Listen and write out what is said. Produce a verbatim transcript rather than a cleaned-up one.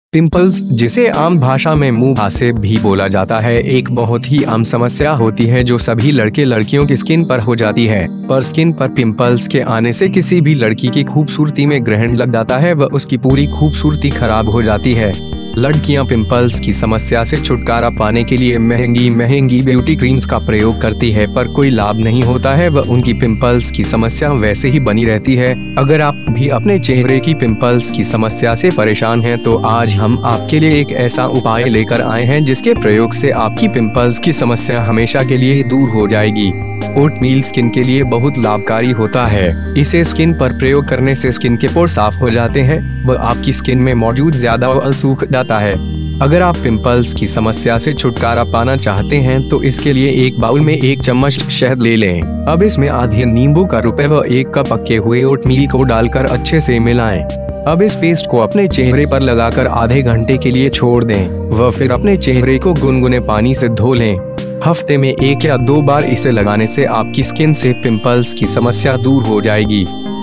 Pimples, जिसे आम भाषा में मुंहासे भी बोला जाता है, एक बहुत ही आम समस्या होती है जो सभी लड़के लड़कियों की स्किन पर हो जाती है। पर स्किन पर पिंपल्स के आने से किसी भी लड़की की खूबसूरती में ग्रहण लग जाता है व उसकी पूरी खूबसूरती खराब हो जाती है। लड़कियां पिंपल्स की समस्या से छुटकारा पाने के लिए महंगी महंगी ब्यूटी क्रीम्स का प्रयोग करती है, पर कोई लाभ नहीं होता है व उनकी पिंपल्स की समस्या वैसे ही बनी रहती है। अगर आप भी अपने चेहरे की पिंपल्स की समस्या से परेशान हैं, तो आज हम आपके लिए एक ऐसा उपाय लेकर आए हैं जिसके प्रयोग से आपकी पिंपल्स की समस्या हमेशा के लिए दूर हो जाएगी। ओटमील स्किन के लिए बहुत लाभकारी होता है। इसे स्किन पर प्रयोग करने से स्किन के पोर साफ हो जाते हैं व आपकी स्किन में मौजूद ज्यादा ऑयल सूख जाता है। अगर आप पिंपल्स की समस्या से छुटकारा पाना चाहते हैं तो इसके लिए एक बाउल में एक चम्मच शहद ले लें। अब इसमें आधे नींबू का रुपए व एक कप पके हुए ओटमील को डालकर अच्छे से मिलाएं। अब इस पेस्ट को अपने चेहरे पर लगाकर आधे घंटे के लिए छोड़ दें व फिर अपने चेहरे को गुनगुने पानी से धो लें। हफ्ते में एक या दो बार इसे लगाने से आपकी स्किन से पिंपल्स की समस्या दूर हो जाएगी।